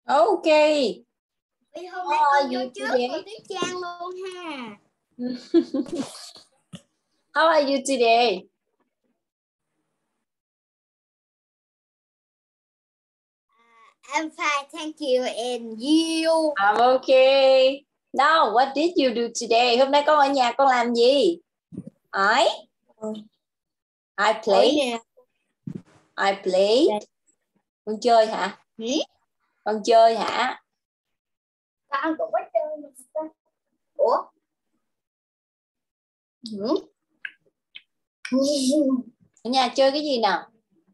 Ok. Vì hôm nay con vô trước rồi tiếp Trang luôn ha. How are you today? I'm fine, thank you, and you? I'm okay. Now, what did you do today? Hôm nay con ở nhà con làm gì? I play. I play. Con chơi hả? Con chơi hả? Con cũng có chơi mà. Ủa? Ở nhà chơi cái gì nào?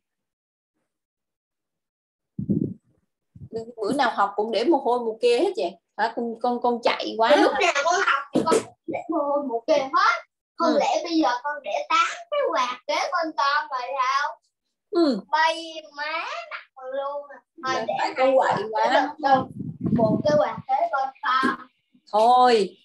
Bữa nào học cũng để mồ hôi một kia hết vậy. Hả? Con chạy quá. Lúc nào con học thì con để mồ hôi một kia hết. Không lẽ bây giờ con để 8 cái quạt kế bên con rồi sao? Bay má nặng luôn. Thôi để con quậy quá. Một cái quạt kế bên con. Thôi.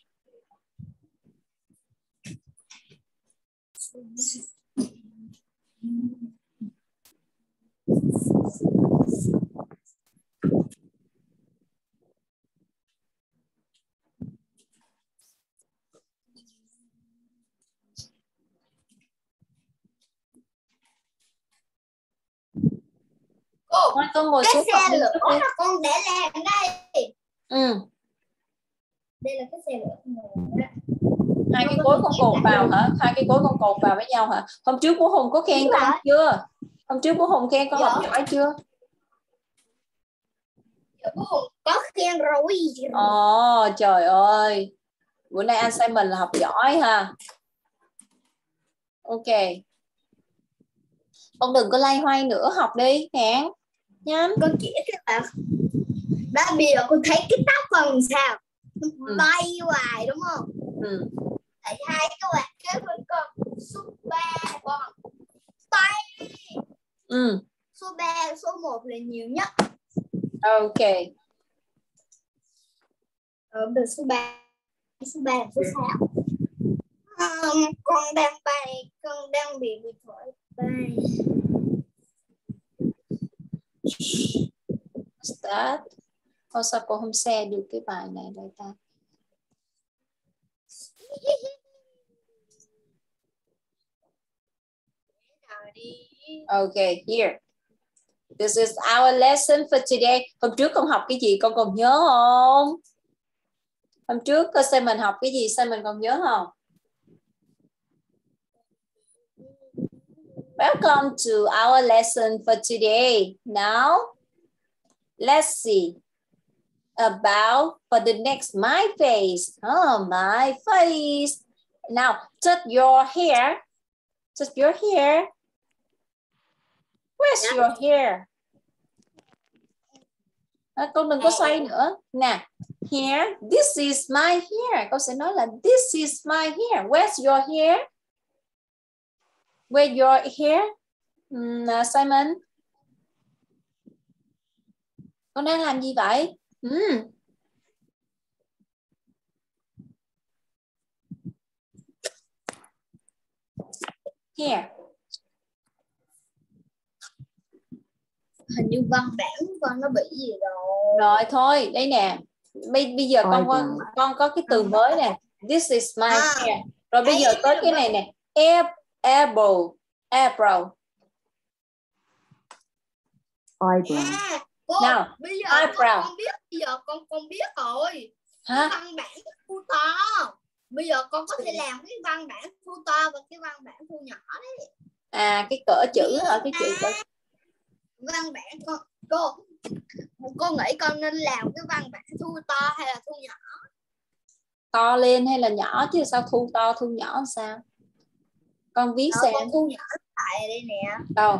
Con ngồi cái xuống xe lửa là con để làm đây. Đây là cái xe lửa. Hai cái gối con cột vào hả? Hai cái gối con cột vào với nhau hả? Hôm trước bố Hùng có khen con chưa? Hôm trước bố Hùng khen con học giỏi chưa? Bố Hùng có khen rồi. Trời ơi. Bữa nay anh Simon là học giỏi ha. Ok. Con đừng có lay hoay nữa, học đi nè. Nhanh. Con chỉ các bạn. Đó bây giờ con thấy cái tóc con làm sao? Bay hoài đúng không? Tại hai cái quạt kế bên con số 3 con bay. Số 3, số 1 là nhiều nhất. Ok. Từ số 3 là số 6. Con đang bay, con đang bị thổi bay. Start. Sao cô không share được cái bài này đây ta? Okay, here. This is our lesson for today. Hôm trước con học cái gì con còn nhớ không? Hôm trước con xem mình học cái gì, xem mình còn nhớ không? Welcome to our lesson for today. Now, let's see about for the next my face. My face. Now, touch your hair. Touch your hair. Where's your hair? Con đừng có xoay nữa. Nè, here, this is my hair. Con sẽ nói là this is my hair. Where's your hair? Where your hair? Simon. Con đang làm gì vậy? Here. Hình như văn bản của con nó bị gì rồi. Rồi thôi, đây nè. Bây giờ con có cái từ mới nè. This is my hair. Rồi bây giờ tới cái này nè. April. Nào, bây giờ con biết, con biết rồi. Hả? Văn bản thu to. Bây giờ con có thể làm cái văn bản thu to và cái văn bản thu nhỏ đấy. À, cái cỡ chữ hả? Cái chữ cỡ. Văn bản con nghĩ con nên làm cái văn bản thu to hay là thu nhỏ? To lên hay là nhỏ chứ sao thu to thu nhỏ làm sao? Con viết xem. Con thu nhỏ lại đây nè. Đâu?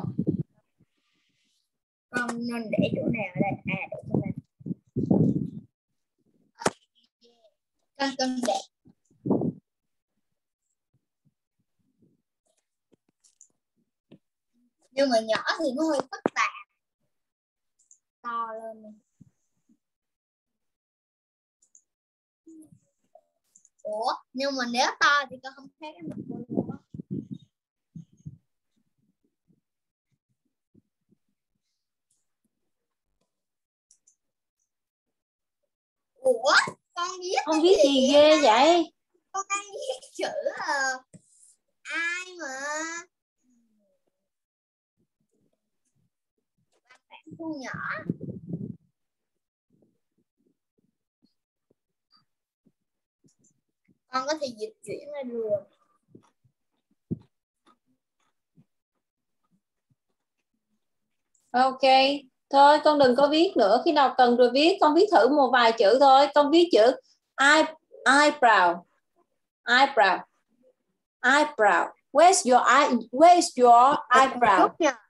Con nên để chỗ nào đây? À, để chỗ này. Con để. Nhưng mà nhỏ thì nó hơi phức tạp. To lên. Ủa, nhưng mà nếu to thì con không thấy cái mặt con nữa. Ủa, con viết Con cái viết gì ghê vậy? Con đang viết chữ ai mà bạn thu nhỏ. Con có thể dịch chuyển ra được. Ok, thôi con đừng có viết nữa, khi nào cần rồi viết. Con viết thử một vài chữ thôi. Con viết chữ eyebrow, eyebrow, eyebrow. Where's your eyebrow?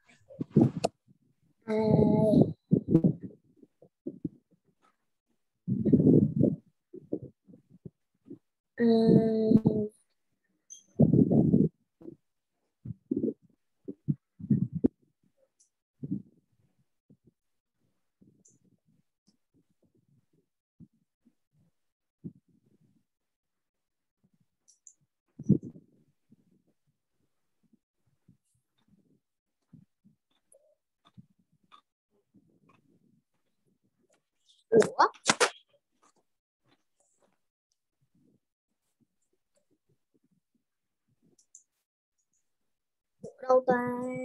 Ủa? Đâu ta?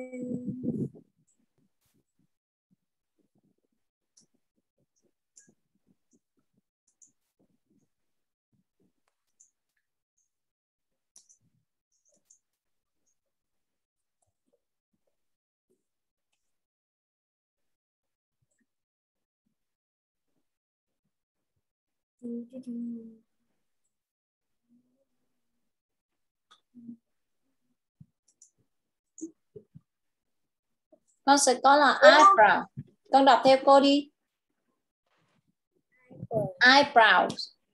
Con sẽ có là eyebrow. Con đọc theo cô đi. Eyebrows,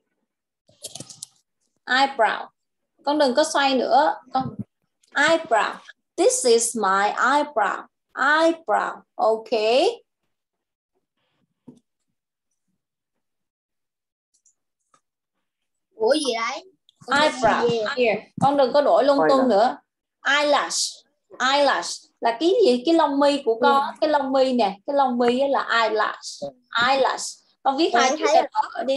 eyebrow. Con đừng có xoay nữa. Con eyebrow. This is my eyebrow. Eyebrow. Okay. Ủa gì đấy? Eyebrow. Here. Con đừng có đổi lung tung nữa. Eyelash. Eyelash là cái gì? Cái lông mi của con. Cái lông mi nè. Cái lông mi là eyelash. Eyelash. Con viết hai chữ này vào vở đi.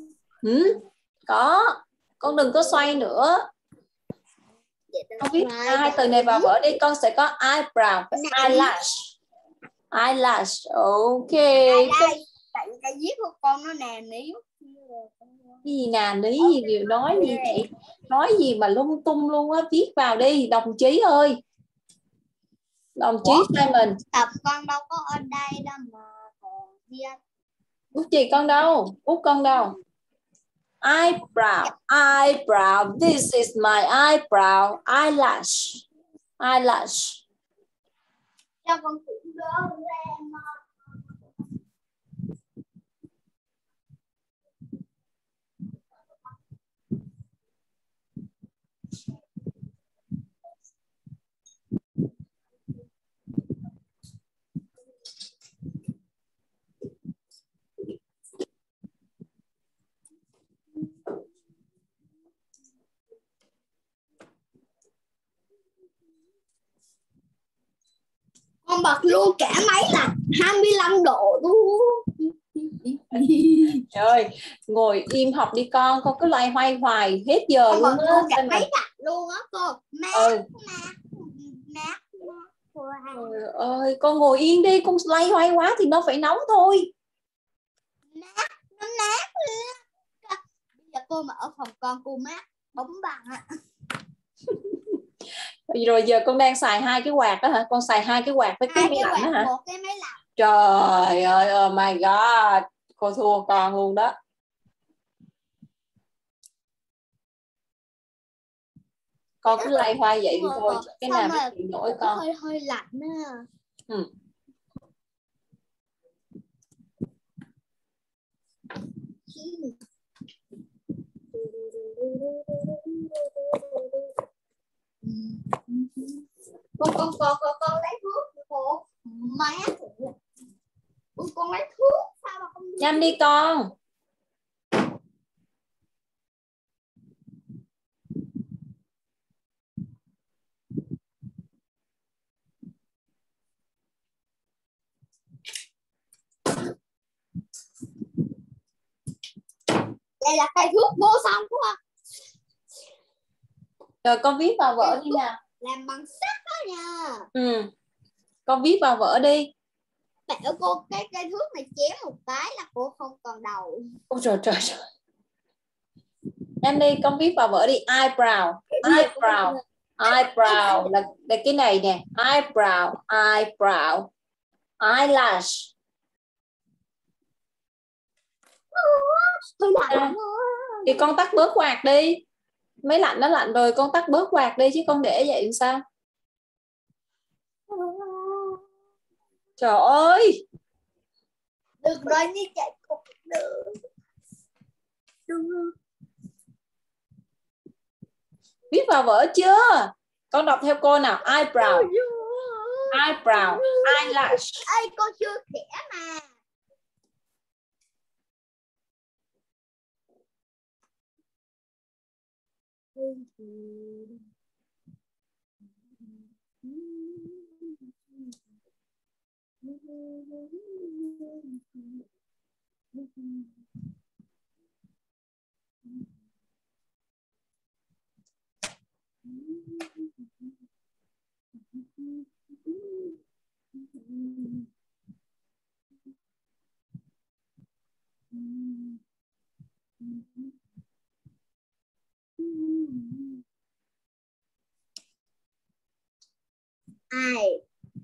Có. Con đừng có xoay nữa. Con viết hai từ này vào vở đi. Con sẽ có eyebrow, eyelash. Eyelash. Ok. Cái viết của con nó nè níu. Cái gì nà ní gì nói gì vậy? Nói gì mà lung tung luôn á. Viết vào đi đồng chí ơi. Đồng chí Simon. Tập con đâu có ở đây đâu mà còn viết. Bút chì con đâu? Bút con đâu? Eyebrow. Eyebrow. This is my eyebrow. Eyelash. Eyelash. Cho con cũng đỡ lên mà. Con bật luôn cả máy là 25 độ luôn. Trời, ngồi im học đi con cứ loay hoay hoài hết giờ con luôn bật á. luôn cả máy đặt luôn á cô. Mát. Trời ơi, con ngồi yên đi, con loay hoay quá thì nó phải nóng thôi. Nát, nó nát. Bây giờ cô mà ở phòng con cô mát bóng bằng ạ. Rồi giờ con đang xài hai cái quạt đó hả? Con xài hai cái quạt với cái máy lạnh đó hả? Một cái máy lạnh. Trời ơi, oh my god. Cô thua con luôn đó. Con cứ lay hoay vậy thì thôi. Cái nào mới chịu nổi con. Hơi lạnh á. Con lấy thuốc cô mát. Con lấy thuốc sao mà không đi? Nhanh đi con. Đây là cây thước vô song đúng không? Rồi con viết vào vở đi nào. Làm bằng sắt đó nha. Con viết vào vở đi. Mẹ ơi cô, cái cây thước này chém một cái là cô không còn đầu. Ôi trời trời trời. Em đi, con viết vào vở đi. Eyebrow. Eyebrow. Eyebrow là cái này nè. Eyebrow. Eyebrow. Eyelash. Thì con tắt bớt quạt đi. Máy lạnh nó lạnh rồi, con tắt bớt quạt đi chứ con để vậy làm sao? Trời ơi. Được rồi, như vậy cũng được. Viết vào vở chưa? Con đọc theo cô nào. Eyebrow. Eyebrow. Eyelash. Ê, con chưa khẽ mà. Ai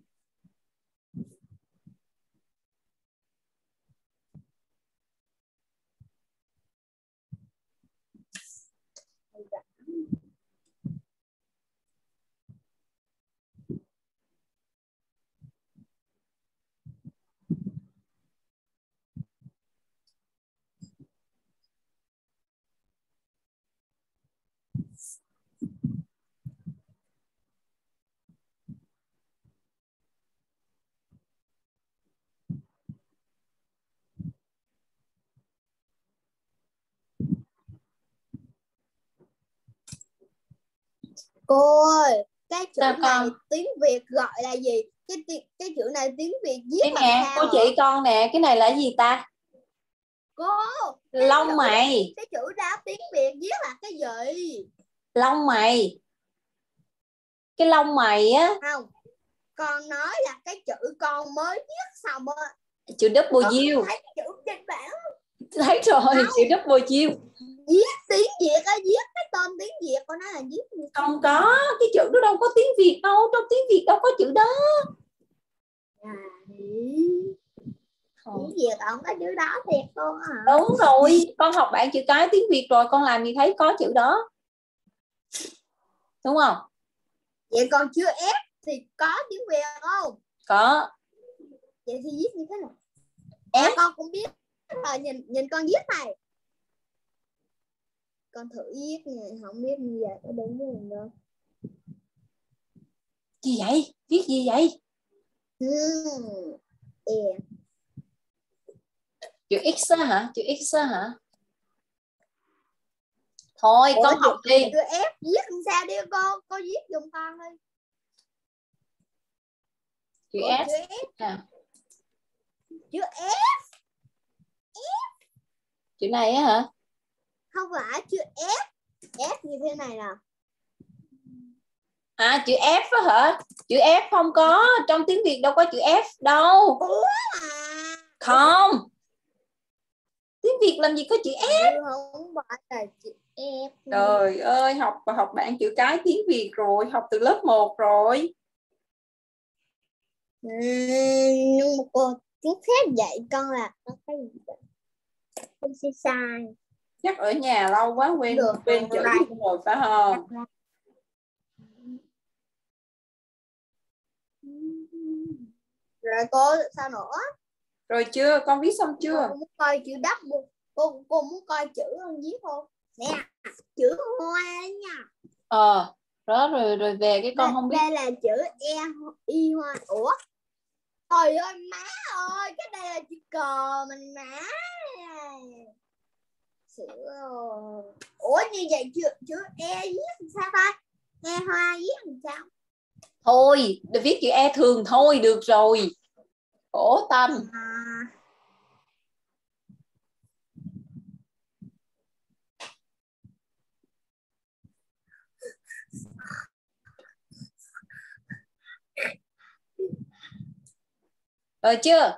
cô ơi, cái chữ Sao này con? tiếng Việt gọi là gì? Cái chữ này tiếng Việt viết Đây làm nè, sao cô chỉ con nè, cái này là gì ta? cô? Lông mày. Cái chữ đó tiếng Việt viết là cái gì? Lông mày. Cái lông mày á. Không, con nói là cái chữ con mới viết xong á. Chữ W. Thấy cái chữ trên bảng. Thấy rồi, chữ W. Viết tiếng Việt á, viết cái tên tiếng Việt của nó là viết. Không có, cái chữ đó đâu có tiếng Việt đâu, trong tiếng Việt đâu có chữ đó. Tiếng Việt không có chữ đó thiệt luôn hả? Đúng rồi, con học bảng chữ cái tiếng Việt rồi, con làm gì thấy có chữ đó. Đúng không? Vậy còn chữ F thì có tiếng Việt không? Có. Vậy thì viết như thế nào? F. Con cũng biết rồi, nhìn con viết này. Con thử viết nè, không biết như vậy có đúng không đâu. Gì vậy? Viết gì vậy? Chữ X á hả? Chữ X á hả? Thôi con học đi. Chữ F viết làm sao đi cô viết giùm con đi. Chữ S. Chữ F. À. Chữ F. Chữ này á hả? Không phải chữ F. F như thế này nè. À, chữ F á hả? Chữ F không có, trong tiếng Việt đâu có chữ F đâu. Không. Tiếng Việt làm gì có chữ F? Không phải là chữ F. Trời ơi, học bảng chữ cái tiếng Việt rồi, học từ lớp 1 rồi. Nhưng mà cô tiếng phép dạy con là có cái gì vậy? Con sai. Chắc ở nhà lâu quá quên chữ rồi phải không? Rồi cô sao nữa? Rồi chưa? Con viết xong chưa? Cô muốn coi chữ đắp cô muốn coi chữ con viết không? Nè, chữ hoa nha. Đó rồi về cái con không biết. Đây là chữ y hoa. Ủa? Trời ơi má ơi, cái đây là chữ cờ mình má. Ủa như vậy chữ e viết sao ta? E hoa viết làm sao? Thôi, để viết chữ E thường thôi, được rồi. Khổ tâm. Rồi chưa?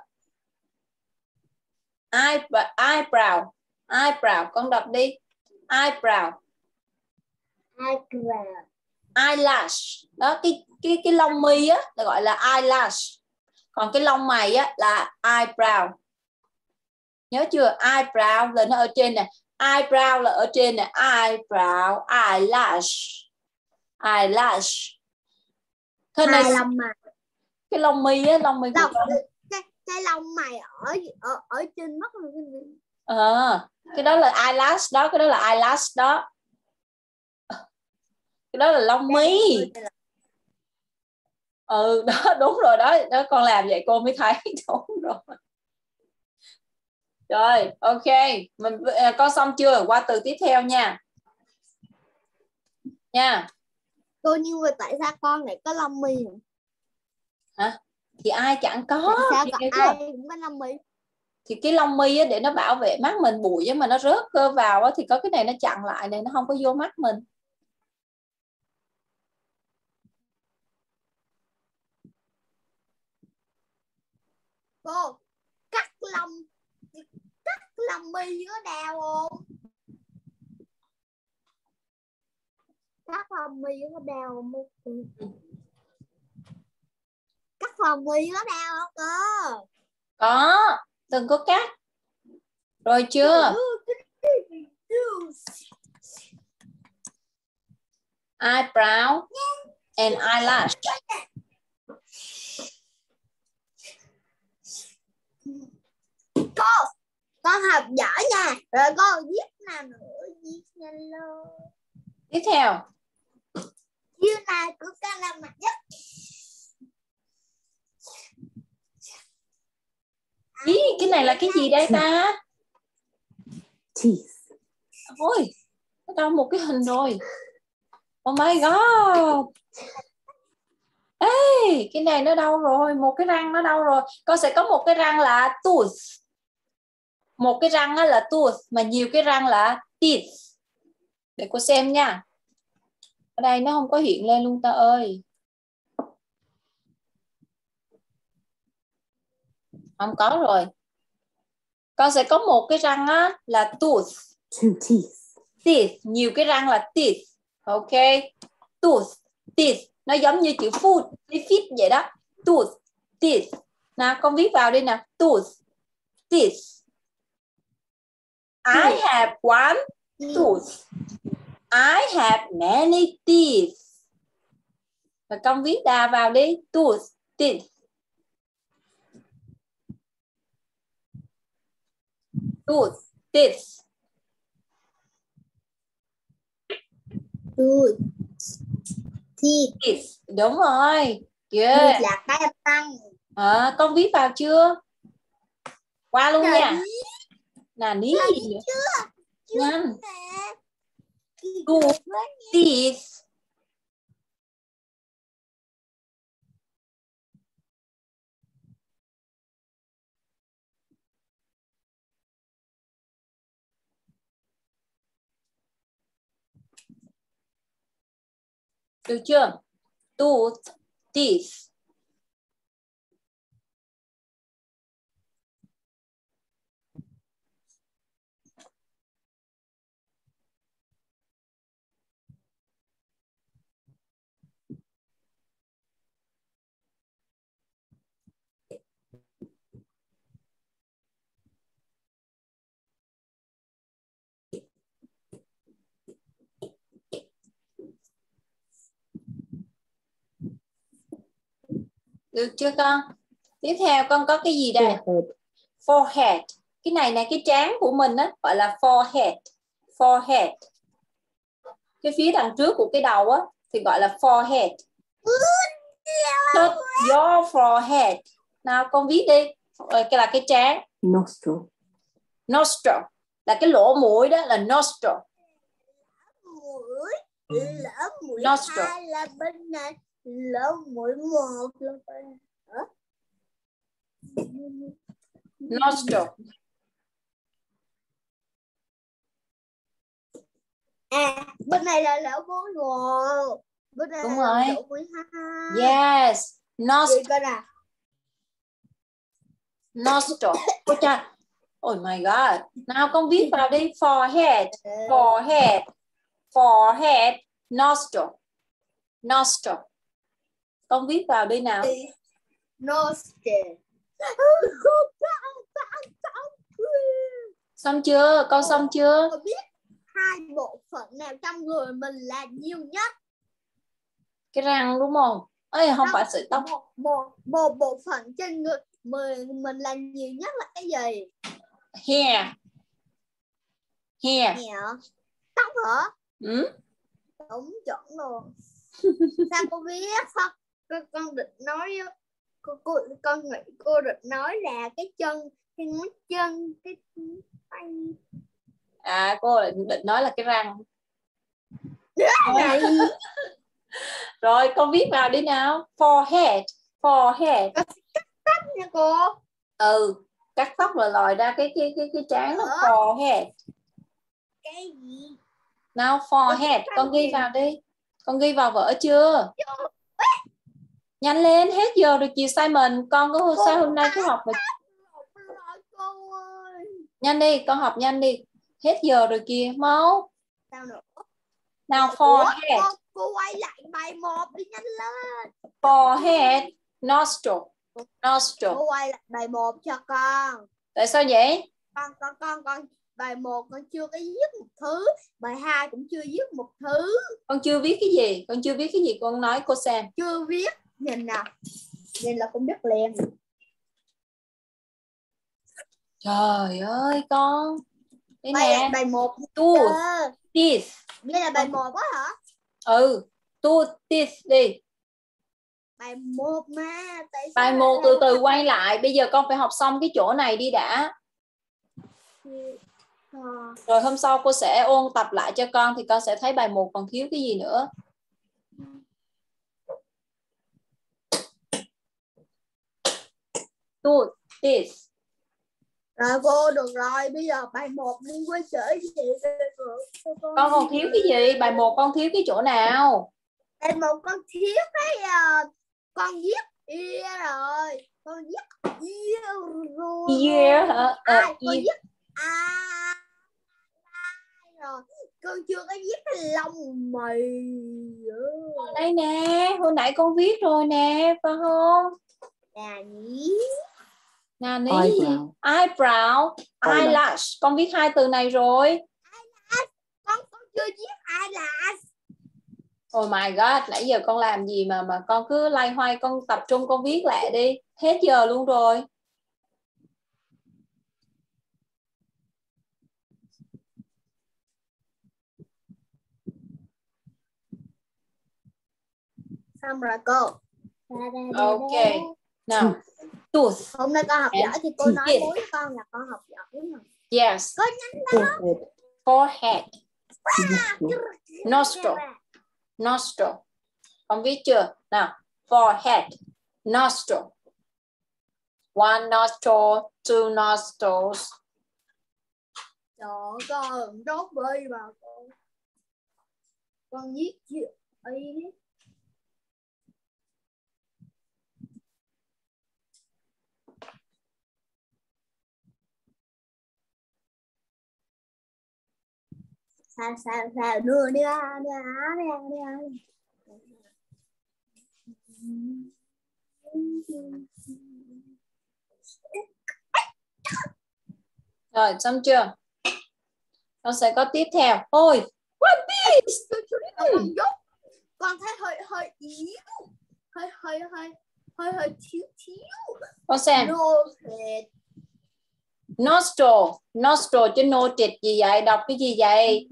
Eyebrow. Eyebrow. Con đọc đi. Eyebrow. Eyebrow. Eyelash. Đó, cái lông mi á là gọi là eyelash. Còn cái lông mày á là eyebrow. Nhớ chưa? Eyebrow là nó ở trên nè. Eyebrow là ở trên nè. Eyebrow, eyelash. Eyelash. Thế này lông mày. cái lông mi á, lông mi của con. Cái lông mày ở trên mắt là cái gì? Cái đó là eyelash đó, cái đó là eyelash đó. Cái đó là lông mi. Đó đúng rồi đó, đó con làm vậy cô mới thấy. Đúng rồi. Rồi, ok. Con xong chưa? Qua từ tiếp theo nha. Nha. Cô, nhưng mà tại sao con lại có lông mi? Hả? Thì ai chẳng có. Tại sao ai cũng có lông mi? Thì cái lông mi á, để nó bảo vệ mắt mình, bụi mà nó rớt cơ vào á, thì có cái này nó chặn lại này, nó không có vô mắt mình. Cô, cắt lông mi có đau không? Cắt lông mi có đau không? Cắt lông mi có đau không cô? Có, đừng có cắt. Rồi chưa? Eyebrow and eyelash. Cô, con học giỏi nha. Rồi con viết nào nữa, viết nhanh luôn. Tiếp theo. Như này của con làm mặt nhất. Ý, cái này là cái gì đây ta? Teeth. Ôi, nó đâu một cái hình rồi. Oh my god. Ê, cái này nó đâu rồi? Một cái răng nó đâu rồi? Con sẽ có một cái răng là tooth. Một cái răng là tooth, mà nhiều cái răng là teeth. Để cô xem nha. Ở đây nó không có hiện lên luôn ta ơi. Không có rồi. Con sẽ có một cái răng á, là tooth. Two teeth. Teeth, nhiều cái răng là teeth. Ok. Tooth, teeth. Nó giống như chữ food, feet vậy đó. Tooth, teeth. Nào con viết vào đi nè. Tooth, teeth. I have one tooth. I have many teeth. Và con viết đà vào đi. Tooth, teeth. Tooth, teeth. Tooth. Teeth. Đúng rồi. Tooth là cái răng. Con viết vào chưa? Qua luôn nha. Là ní gì nữa? Nhanh. Tooth, teeth. Được chưa? Tooth, teeth. Được chưa con? Tiếp theo con có cái gì đây? Forehead. Forehead. Cái này là cái trán của mình á, gọi là forehead. Forehead. Cái phía đằng trước của cái đầu á thì gọi là forehead. So, your forehead. Nào con viết đi. Cái là cái trán. Nostril. Nostril là cái lỗ mũi đó, là nostril. Lỡ mũi Nostril. 2 là bên này, lỡ mũi 1 là bên Nostril. bên này là lỗ mũi 1. Bên này đúng là rồi. lỗ mũi 2. Yes. Nostril. Coi nè. Nostril. Ôi trời. Oh my god. Nào con viết vào đi. Forehead. Forehead. Forehead. Nostril. Nostril. Con viết vào đi nào. Nostril. Xong chưa? Con xong chưa? Con biết hai bộ phận nào trong người mình là nhiều nhất? Cái răng đúng không? Ê, không phải sợi tóc. Một bộ phận trên người mình là nhiều nhất là cái gì? Hair. Hair. Tóc hả? Ừ. Đúng chuẩn luôn. Sao cô biết? Con định nói con nghĩ cô định nói là cái chân, cái ngón chân, cái tay. À, cô định nói là cái răng. Này. Rồi con viết vào đi nào. Forehead. Forehead. Tóc nha cô. Ừ, cắt tóc rồi lòi ra cái trán nó. Forehead. Cái gì? Nào forehead, con ghi vào đi. Con ghi vào vở chưa? Nhanh lên, hết giờ rồi chị Simon. Con có sao hôm nay cứ học mà. Nhanh đi, con học nhanh đi. Hết giờ rồi kìa, mau. Sao nữa? Nào forehead. Cô quay lại bài 1 đi, nhanh lên. Forehead, nostril. Nostril. Cô quay lại bài 1 cho con. Tại sao vậy? Con bài 1 con chưa có viết một thứ, bài 2 cũng chưa viết một thứ. Con chưa viết cái gì? Con chưa viết cái gì con nói cô xem. Chưa viết, nhìn nào. Nhìn là con biết liền. Trời ơi con. Đây nè. Bài 1. Tooth, teeth. Đây là bài 1 á hả? Ừ, tooth, teeth đi. Bài 1 mà. Bài 1 từ từ quay lại. Bây giờ con phải học xong cái chỗ này đi đã. Rồi hôm sau cô sẽ ôn tập lại cho con thì con sẽ thấy bài 1 còn thiếu cái gì nữa. Tooth, teeth. Rồi cô, được rồi, bây giờ bài 1 đi quay trở gì? Con còn thiếu cái gì? Bài 1 con thiếu cái chỗ nào? Bài 1 con thiếu cái con viết ear rồi. Con viết ear rồi. Ear hả? Con viết rồi. Con chưa có viết cái lông mày. Đây nè, hồi nãy con viết rồi nè, phải không? Là nhí. Nà ní gì? Eyebrow, eyelash. Con viết 2 từ này rồi. Con chưa viết eyelash. Oh my god, nãy giờ con làm gì mà con cứ loay hoay, con tập trung con viết lại đi. Hết giờ luôn rồi. Xong rồi cô. Ok. Nào, tooth. Hôm nay con học giỏi thì cô nói bố với con là con học giỏi mà. Yes. Cô nhanh lên. Forehead. Nostril. Nostril. Con viết chưa? Nào, forehead. Nostril. One nostril, two nostrils. Trời ơi, con đốt bơi mà cô. Con viết chưa? Sao đưa đi ra. Rồi, xong chưa? Con sẽ có tiếp theo. Ôi, what this? Con thấy hơi yếu. Hơi thiếu. Con xem. Nostril. Nostril chứ noted gì vậy? Đọc cái gì vậy?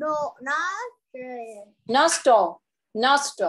Nostril. Nostril.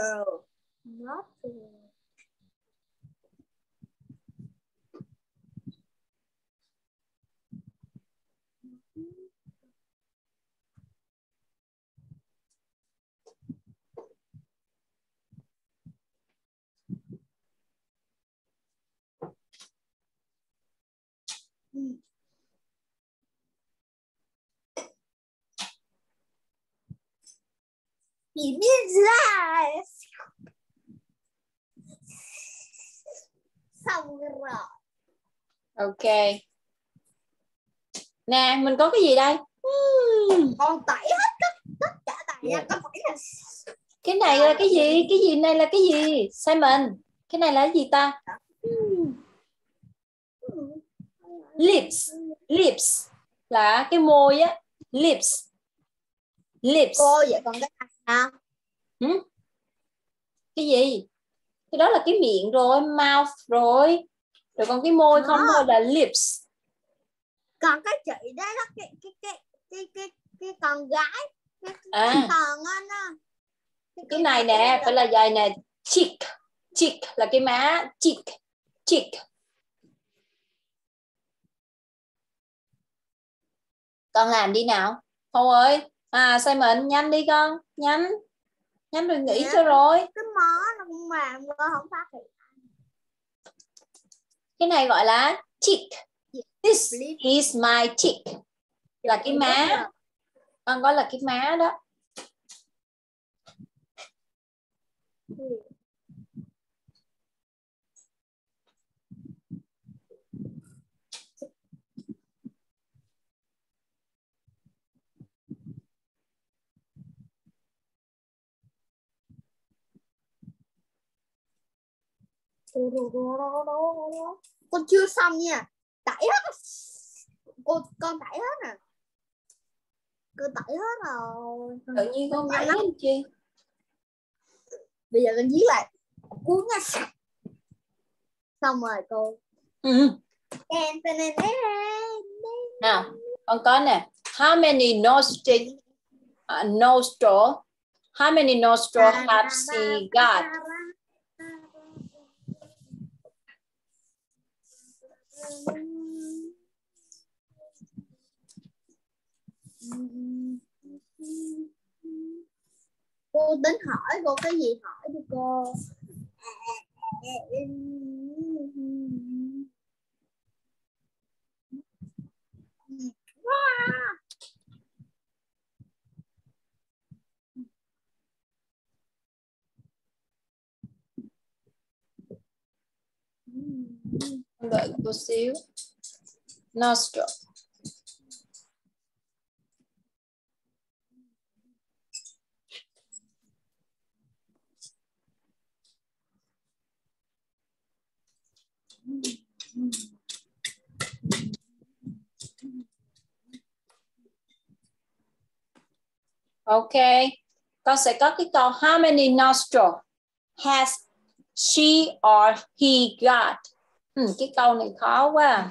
Chị biết ra. Xong rồi. Ok. Nè, mình có cái gì đây? Con tẩy hết tất cả tài ra. Con tẩy là... Cái này là cái gì? Cái gì này là cái gì? Simon, cái này là cái gì ta? Lips. Lips là cái môi á. Lips. Lips. Cô vậy còn cái này hả? Cái gì? Cái đó là cái miệng rồi, mouth rồi. Rồi còn cái môi không thôi là lips. Còn cái chị đó là cái con gái. Cái con á nó. Cái này nè, phải là dài nè. Cheek. Cheek là cái má. Cheek. Cheek. Con làm đi nào. Thôi ơi. Simon, nhanh đi con. Nhanh. Nhanh rồi nghĩ cho rồi. Cái mó nó cũng làm con không phát hiện. Cái này gọi là cheek. This is my cheek. Là cái má. Con gọi là cái má đó. Con chưa xong nha. Tẩy hết. Con tẩy hết nè. Con tẩy hết rồi. Tự nhiên con tẩy hết chi? Bây giờ con viết lại cuốn nha. Xong rồi cô. Nào, con có nè. How many nostrils? How many nostrils have she got? Cô tính hỏi cô cái gì hỏi đi cô. Đợi cô xíu. Nostril. Ok. Con sẽ có cái câu how many nostrils has she or he got? Cái câu này khó quá.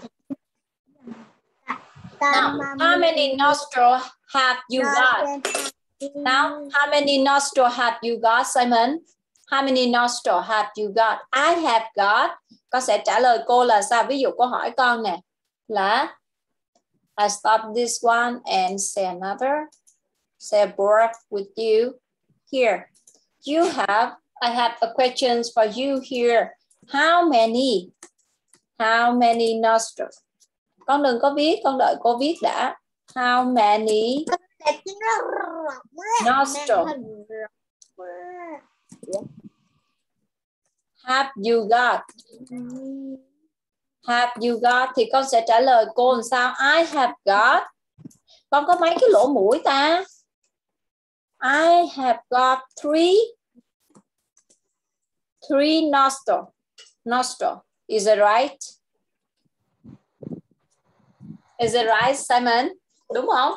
Now, how many nostrils have you got? Now, how many nostrils have you got, Simon? How many nostrils have you got? I have got. Con sẽ trả lời cô là sao? Ví dụ cô hỏi con nè. Là I stop this one and say another. Say a word with you. Here. I have a questions for you here. How many? How many nostrils? Con đừng có viết, con đợi cô viết đã. How many nostrils have you got? Have you got thì con sẽ trả lời cô làm sao? I have got. Con có mấy cái lỗ mũi ta? I have got three nostril. Is it right? Is it right, Simon? Đúng không?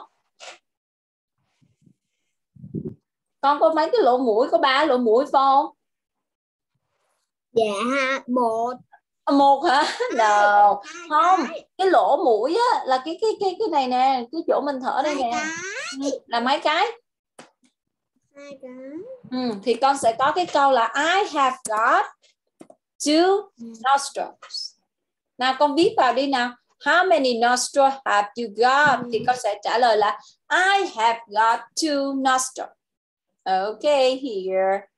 Con có mấy cái lỗ mũi? Có 3 lỗ mũi phải không? Dạ, một hả? No. Không, cái lỗ mũi á là cái này nè, cái chỗ mình thở đây nè. Là mấy cái? 2 cái. Thì con sẽ có cái câu là I have got 2 nostrils. Nào con viết vào đi nào. How many nostrils have you got? Thì con sẽ trả lời là I have got 2 nostrils. Okay, here.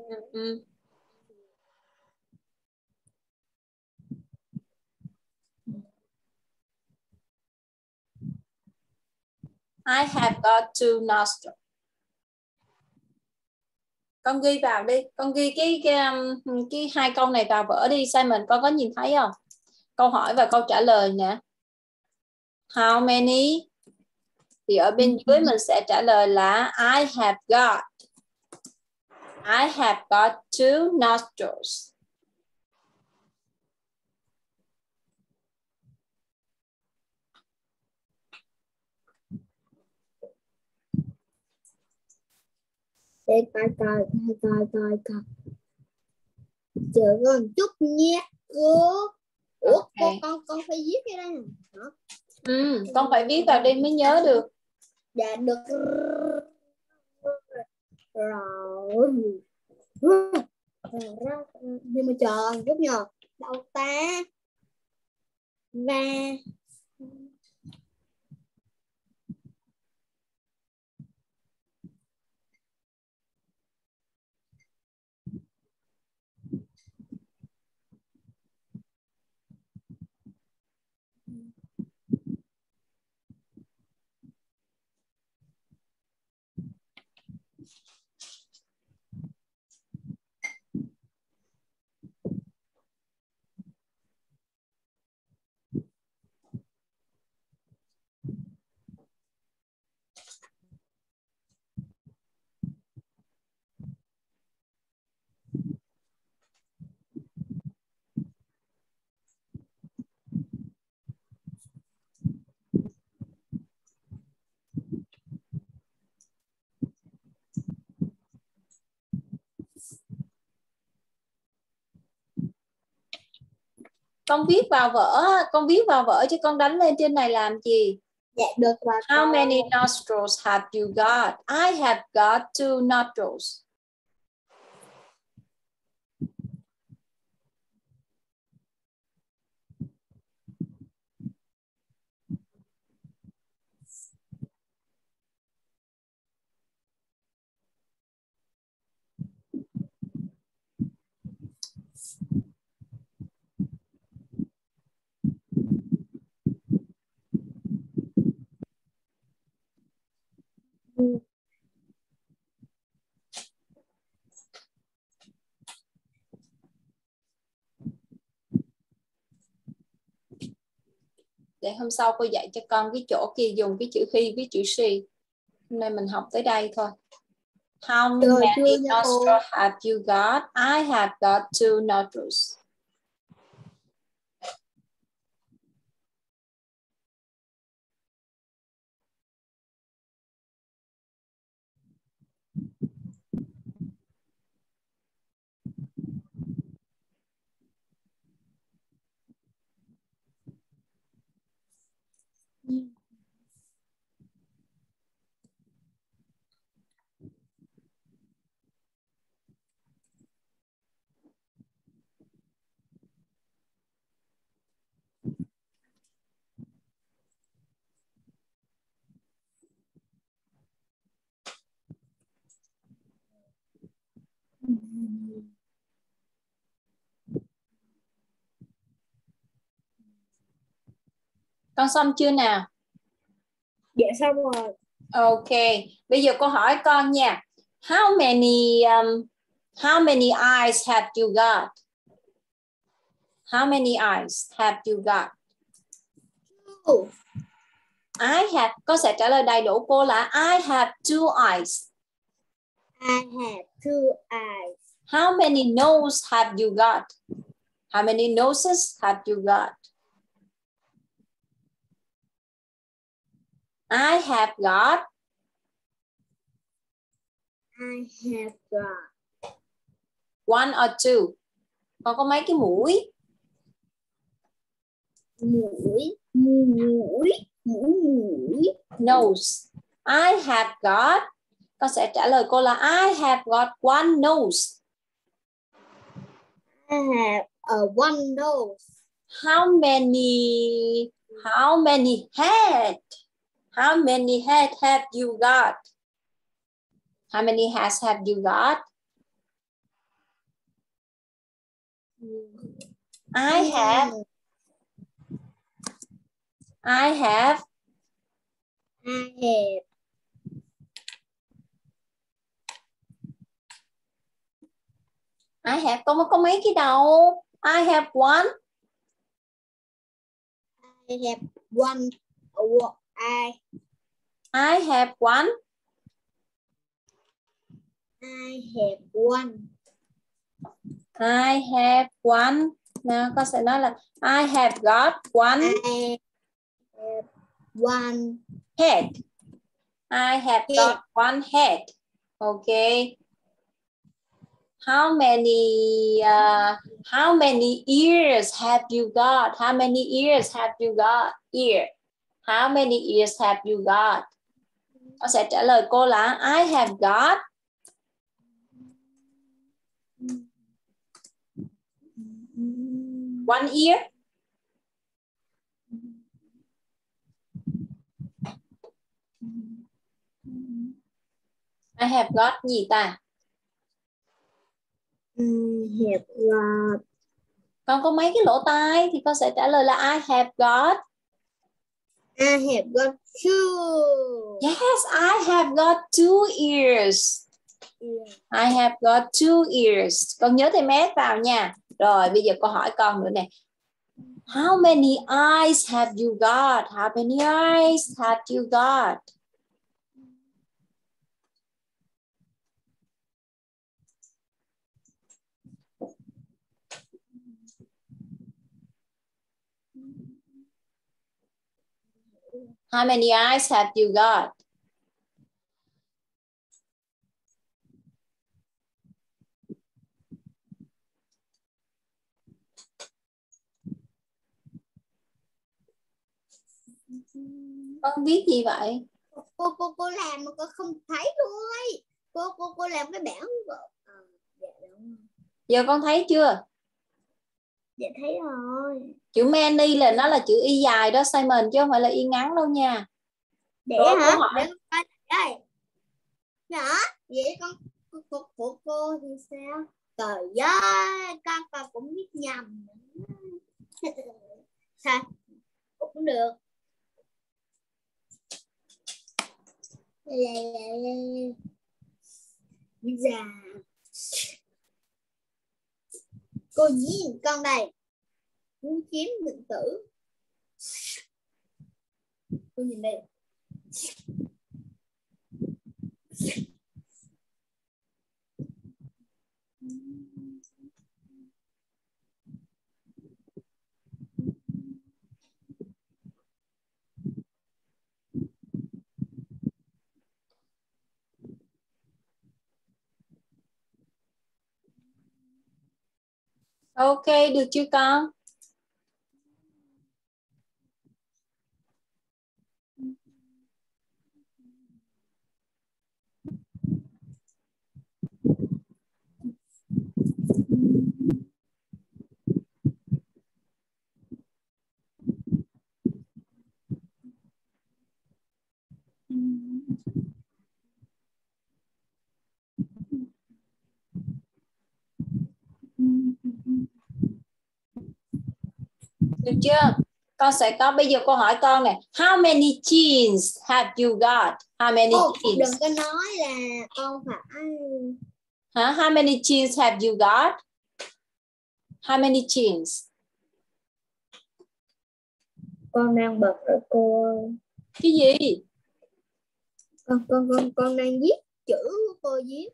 I have got 2 nostrils. Con ghi vào đi. Con ghi cái 2 câu này vào vở đi. Simon, con có nhìn thấy không? câu hỏi và câu trả lời nè. How many? Thì ở bên dưới mình sẽ trả lời là I have got. I have got 2 nostrils. Để coi. Chờ con chút nhé cô. Ủa Okay. con phải viết cái đây nè. Con phải viết vào đây mới nhớ được. Dạ được rồi. Nhưng mà chờ chút nhờ. Đâu ta? Và Con viết vào vở chứ con đánh lên trên này làm gì? dạ được và How many nostrils have you got? I have got 2 nostrils. Để hôm sau cô dạy cho con cái chỗ kia dùng cái chữ he với chữ she. Hôm nay mình học tới đây thôi. How many nostrils have you got? I have got 2 nostrils. Con xong chưa nào? Dạ xong rồi. Ok, bây giờ cô hỏi con nha. How many eyes have you got? How many eyes have you got? I have, con sẽ trả lời đầy đủ cô là I have 2 eyes. I have 2 eyes. How many nose have you got? How many noses have you got? I have got. I have got 1 or 2? Con có mấy cái mũi? mũi. Nose. I have got. Con sẽ trả lời cô là I have got 1 nose. I have one nose. How many head? How many head have you got? How many heads have you got? I have. Con có mấy cái đầu? I have 1. I have one. I have one. I have one. I have one. Nào, con sẽ nói là I have got one. I have one head. I have got one head. Okay. How many ears have you got? How many ears have you got? Ear. How many ears have you got? Con sẽ trả lời cô là I have got one ear. I have got gì ta? I have got. Con có mấy cái lỗ tai thì con sẽ trả lời là I have got. I have got two. Yes, I have got two ears. I have got two ears. Con nhớ thêm S vào nha. Rồi bây giờ cô hỏi con nữa nè. How many eyes have you got? How many eyes have you got? How many eyes have you got? Con biết gì vậy? Cô làm mà cô không thấy thôi. Cô làm cái bảng. Dạ, đúng. Giờ con thấy chưa? Dạ thấy rồi. Chữ many là nó là chữ y dài đó Simon, chứ không phải là y ngắn đâu nha. Để rồi hả? Câu hỏi. Đây. Dạ, vậy con của cô thì sao? Trời ơi, con cũng biết nhầm. Sao? Cũng được. Bây giờ cô nhìn con đây muốn kiếm lượng tử. Cô nhìn đây. Ok, được chưa con? Được chưa? Con sẽ có, bây giờ cô hỏi con nè. How many chins have you got? How many chins? Đừng có nói là con phải. Hả? How many chins have you got? How many chins? Con đang bật rồi cô. Cái gì? Con đang viết chữ cô viết.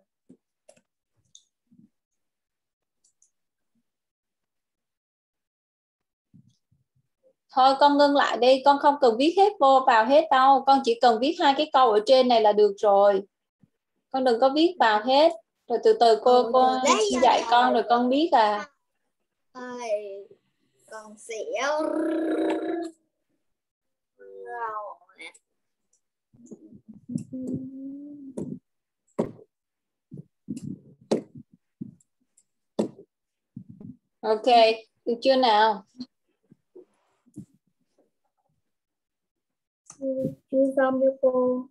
Thôi con ngưng lại đi, con không cần viết hết vô vào hết đâu, con chỉ cần viết hai cái câu ở trên này là được rồi. Con đừng có viết vào hết. Rồi từ từ cô dạy con rồi con biết à. Con sẽ Ok, được chưa nào? chưa xong cho cô.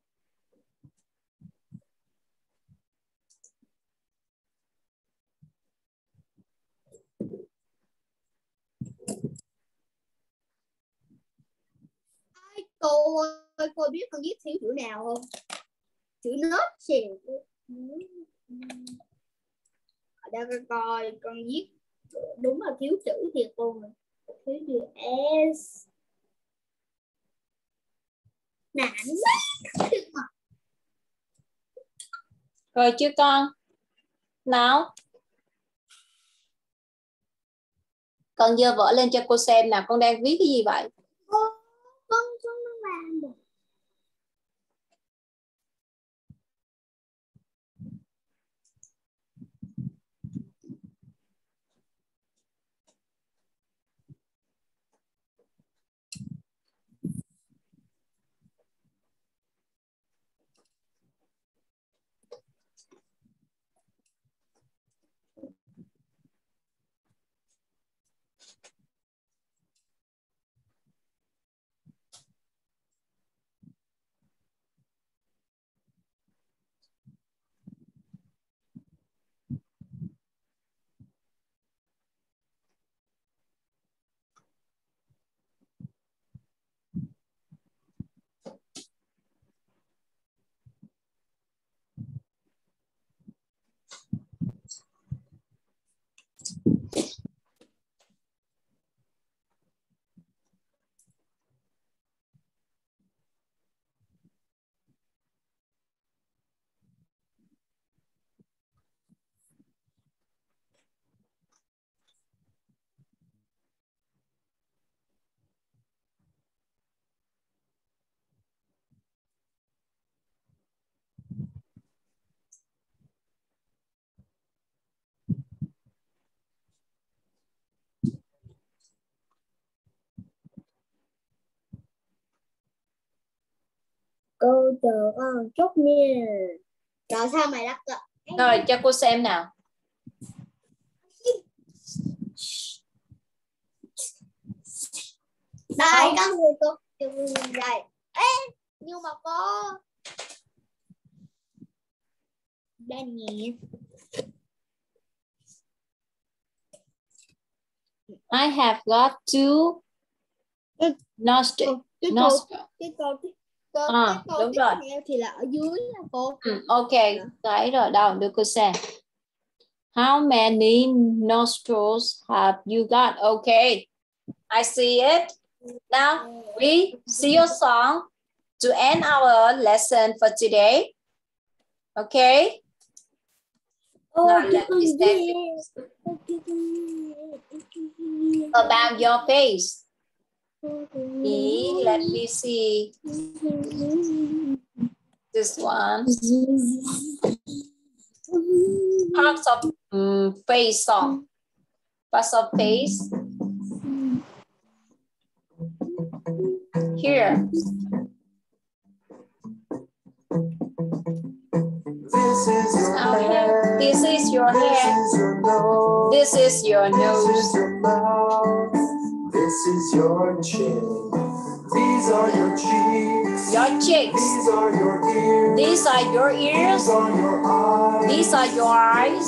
Cô ơi, cô biết con viết thiếu chữ nào không? Chữ nốt xìu. Ở đây coi con viết đúng là thiếu chữ thiệt luôn. Thiếu chữ S. nản quá. Rồi chưa con? Nào. Con giơ vở lên cho cô xem nào, con đang viết cái gì vậy? Con nó làm được. Cô chờ con chút nha. Rồi sao mày lắc rồi? Rồi cho cô xem nào. Đây có người cô đây. Ê, nhưng mà cô đây nhỉ. I have got two nostrils. Cái câu Đúng rồi. thì là ở dưới nha cô. Ok, đấy rồi, đâu đưa cô xem. How many nostrils have you got? Okay, I see it. Now we see your song to end our lesson for today. Okay. Now let me say about your face. Let me see this one. Parts of face song. Parts of face. Here. This is your hair. This is your nose. This is your chin. These are your cheeks. Your cheeks. These are your ears. These are your ears. These are your eyes. These are your eyes.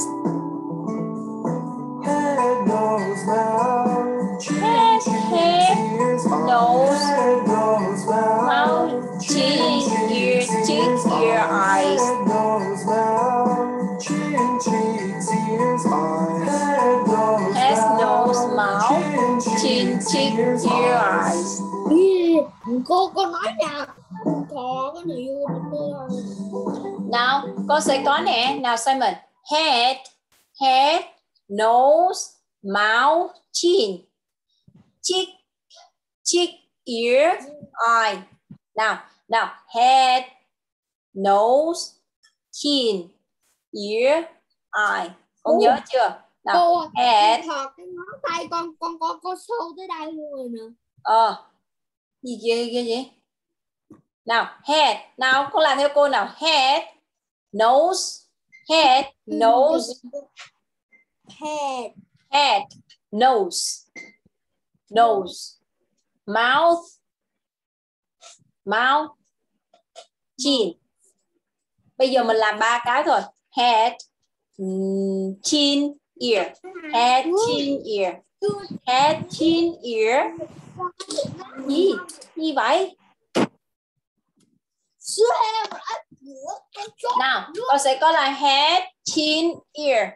Head, nose, mouth. Chin, Head, ears, nose, head, nose, mouth, chin, ear, cheeks, ear, eyes. Head, nose, mouth. Chin, cheeks, ears, eyes. Head, nose, mouth, chin, cheek, ears, ear, eyes. Cô nói nè. Có cái này vô. Nào, con sẽ có nè. Nào Simon. Head, head, nose, mouth, chin, cheek, cheek, ear, eye. Nào, head, nose, chin, ear, eye. Con nhớ chưa? Nào, Cô head. thọt cái ngón tay con sâu tới đây luôn rồi nè. Gì ghê. Nào, head. Nào, con làm theo cô nào. Head, nose, head, nose, Head, nose, mouth, chin. Bây giờ mình làm 3 cái thôi. Head, chin, ear. Head, chin, ear. Head, chin, ear. Gì vậy? Nào, con sẽ có là head, chin, ear.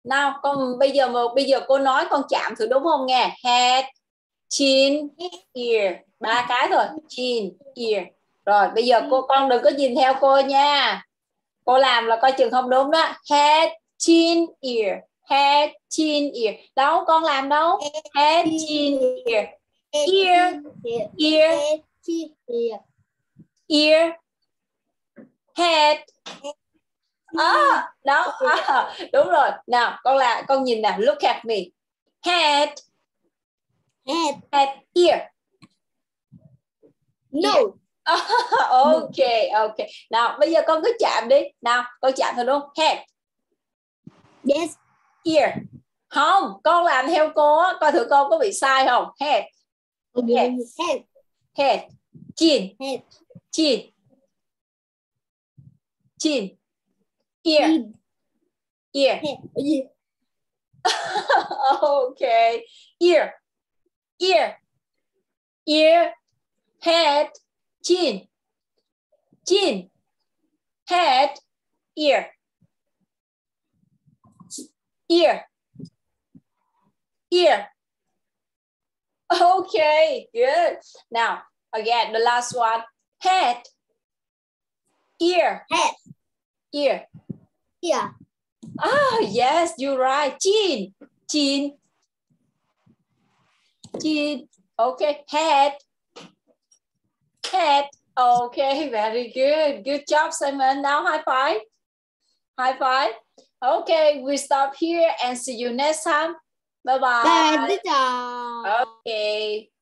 Nào con bây giờ cô nói con chạm thử đúng không nghe? Head, chin, ear. 3 cái thôi. Chin, ear. Rồi bây giờ con đừng có nhìn theo cô nha. Cô làm là coi chừng không đúng đó. Head, chin, ear. Head, chin, ear. Đâu con làm đâu? Head, chin, ear. Ear, ear, ear, head. Đó. Đúng rồi. Nào con nhìn nào. Look at me. Head, ear. No. Ok. Nào bây giờ con cứ chạm đi. Nào con chạm thử luôn. Head. Yes. Ear. Không, con làm theo cô á, coi thử con có bị sai không. Head. Head. Chin. Chin. Chin. Ear. Ear. Okay. Ear. Ear. Ear. Head. Chin. Chin. Head. Ear. Ear. Ear. Okay, good. Now, again, the last one. Head. Ear. Head. Ear. Yeah. Ah, yes, you're right. Chin. Chin. Chin. Okay, head. Head. Okay, very good. Good job, Simon. Now high five. High five. Okay, we stop here and see you next time. Bye-bye. Bye. Okay.